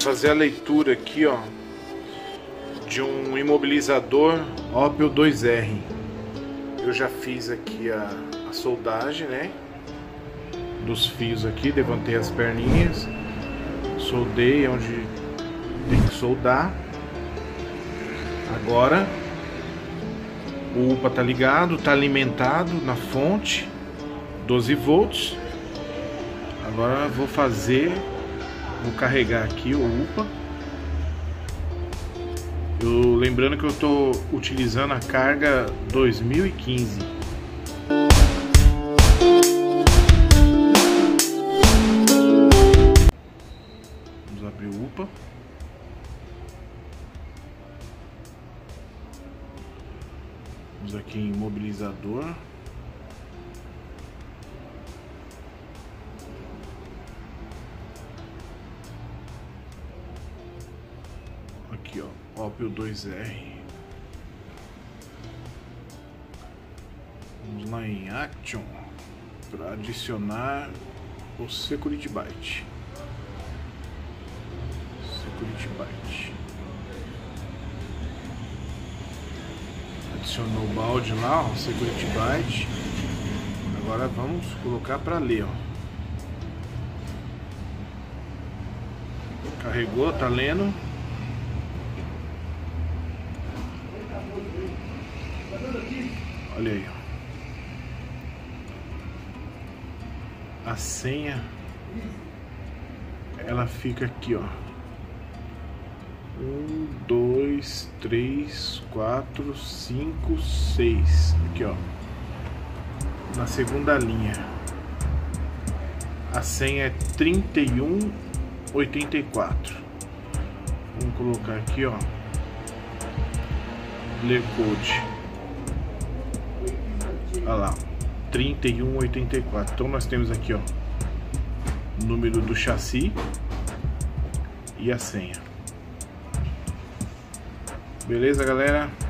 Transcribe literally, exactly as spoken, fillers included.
fazer a leitura aqui, ó, de um imobilizador Opel dois R. Eu já fiz aqui a, a soldagem, né, dos fios aqui, levantei as perninhas, soldei onde tem que soldar. Agora o U P A tá ligado, tá alimentado na fonte, doze volts. Agora vou fazer, vou carregar aqui o U P A. Eu, lembrando que eu tô utilizando a carga dois mil e quinze. Vamos abrir o U P A. Vamos aqui em imobilizador. Aqui, ó, Opel dois R. Vamos lá em Action para adicionar o Security Byte. Security Byte. Adicionou o balde lá, ó, Security Byte. Agora vamos colocar para ler, ó. Carregou, tá lendo. Olha aí, ó. A senha, ela fica aqui, ó. Um, dois, três, quatro, cinco, seis. Aqui, ó. Na segunda linha. A senha é trinta e um oitenta e quatro. Vamos colocar aqui, ó. Ler code. Olha lá, trinta e um oitenta e quatro. Então nós temos aqui, ó, o número do chassi e a senha. Beleza, galera?